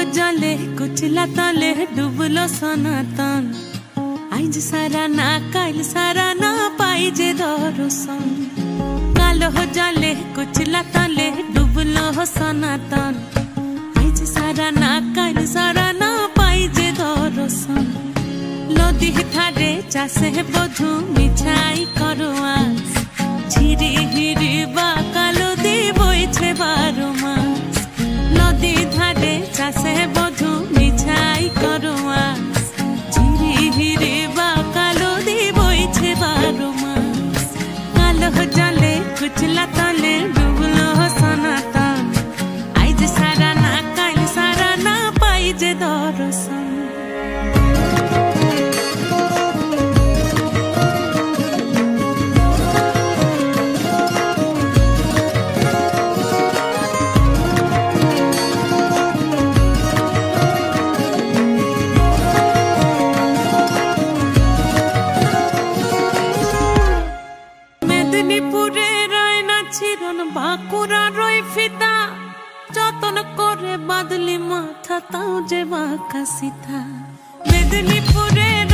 जले कुचला तले डुबलो सनातन आइज सारा ना काल सारा ना पाइजे दर्शन कालो जले कुचला तले डुबलो सनातन आइज सारा ना काल सारा ना पाइजे दर्शन नदी थारे चासे बधु मिछाई करवा झिरी हिरी बा कालो दी बइछे 12 मास नदी धारे चासे बधु मिछाई करवा झिरी हिरी बा कालो दी बइछे 12 मास कालो जले कुचला तले डुबलो सनातन आइज सारा ना काल सारा ना पाइजे दर्शन মেদিনীপুরে রয় না ছিরন বাঁকুড়া রয় ফিতা যতন করে বাদলি মাথা তাও যে বাঁকা সিথা মেদিনীপুরে